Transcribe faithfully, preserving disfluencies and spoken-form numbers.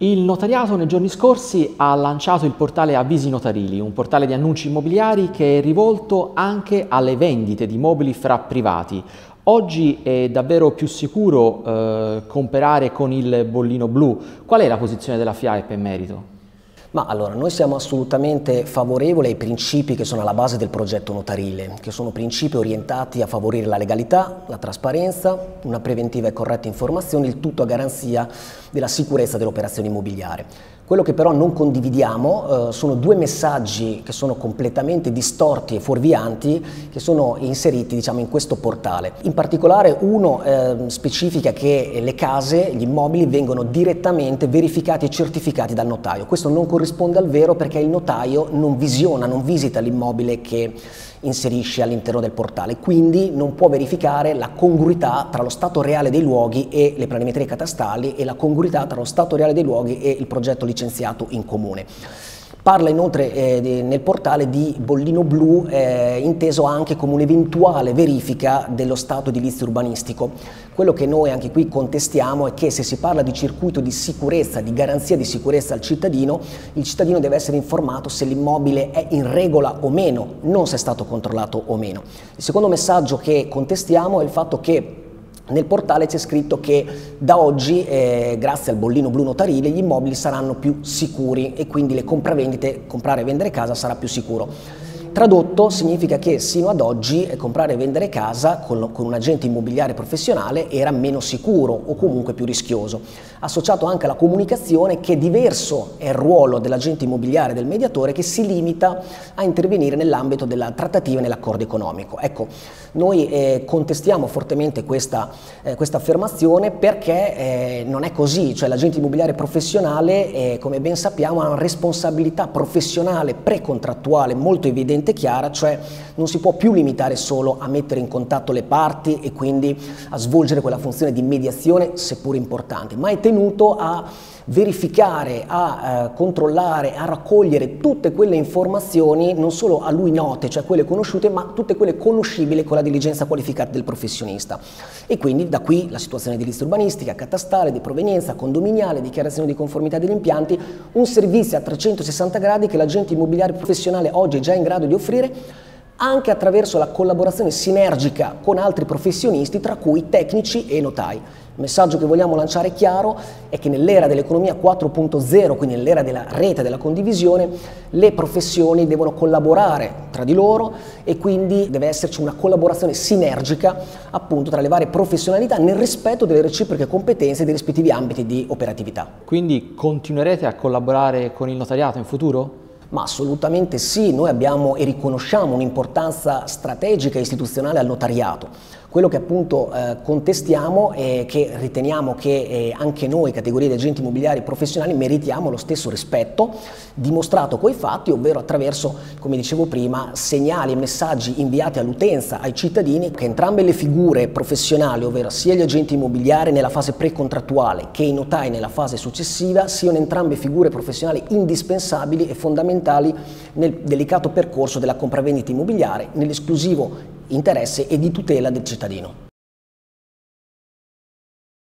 Il notariato nei giorni scorsi ha lanciato il portale Avvisi Notarili, un portale di annunci immobiliari che è rivolto anche alle vendite di mobili fra privati. Oggi è davvero più sicuro eh, comprare con il bollino blu. Qual è la posizione della FIAIP in merito? Ma allora, noi siamo assolutamente favorevoli ai principi che sono alla base del progetto notarile, che sono principi orientati a favorire la legalità, la trasparenza, una preventiva e corretta informazione, il tutto a garanzia della sicurezza dell'operazione immobiliare. Quello che però non condividiamo eh, sono due messaggi che sono completamente distorti e fuorvianti che sono inseriti, diciamo, in questo portale. In particolare uno eh, specifica che le case, gli immobili vengono direttamente verificati e certificati dal notaio. Questo non corrisponde al vero perché il notaio non visiona, non visita l'immobile che inserisce all'interno del portale, quindi non può verificare la congruità tra lo stato reale dei luoghi e le planimetrie catastali e la congruità tra lo stato reale dei luoghi e il progetto licenziato in comune. Parla inoltre eh, nel portale di bollino blu eh, inteso anche come un'eventuale verifica dello stato edilizio urbanistico. Quello che noi anche qui contestiamo è che se si parla di circuito di sicurezza, di garanzia di sicurezza al cittadino, il cittadino deve essere informato se l'immobile è in regola o meno, non se è stato controllato o meno. Il secondo messaggio che contestiamo è il fatto che nel portale c'è scritto che da oggi, eh, grazie al bollino blu notarile, gli immobili saranno più sicuri e quindi le compravendite, comprare e vendere casa sarà più sicuro. Tradotto significa che sino ad oggi eh, comprare e vendere casa con, con un agente immobiliare professionale era meno sicuro o comunque più rischioso. Associato anche alla comunicazione che diverso è il ruolo dell'agente immobiliare, del mediatore, che si limita a intervenire nell'ambito della trattativa e nell'accordo economico. Ecco, noi eh, contestiamo fortemente questa, eh, questa affermazione perché eh, non è così, cioè l'agente immobiliare professionale, eh, come ben sappiamo, ha una responsabilità professionale precontrattuale molto evidente e chiara, cioè non si può più limitare solo a mettere in contatto le parti e quindi a svolgere quella funzione di mediazione, seppur importante, ma è tenuto a verificare, a eh, controllare, a raccogliere tutte quelle informazioni non solo a lui note, cioè quelle conosciute, ma tutte quelle conoscibili con la diligenza qualificata del professionista. E quindi da qui la situazione edilizia urbanistica, catastale, di provenienza, condominiale, dichiarazione di conformità degli impianti, un servizio a trecentosessanta gradi che l'agente immobiliare professionale oggi è già in grado di offrire anche attraverso la collaborazione sinergica con altri professionisti, tra cui tecnici e notai. Il messaggio che vogliamo lanciare chiaro è che nell'era dell'economia quattro punto zero, quindi nell'era della rete, della condivisione, le professioni devono collaborare tra di loro e quindi deve esserci una collaborazione sinergica appunto tra le varie professionalità nel rispetto delle reciproche competenze dei rispettivi ambiti di operatività. Quindi continuerete a collaborare con il notariato in futuro? Ma assolutamente sì, noi abbiamo e riconosciamo un'importanza strategica e istituzionale al notariato. Quello che appunto eh, contestiamo è che riteniamo che eh, anche noi, categorie di agenti immobiliari professionali, meritiamo lo stesso rispetto dimostrato coi fatti, ovvero attraverso, come dicevo prima, segnali e messaggi inviati all'utenza, ai cittadini, che entrambe le figure professionali, ovvero sia gli agenti immobiliari nella fase precontrattuale che i notai nella fase successiva, siano entrambe figure professionali indispensabili e fondamentali nel delicato percorso della compravendita immobiliare, nell'esclusivo interesse e di tutela del cittadino.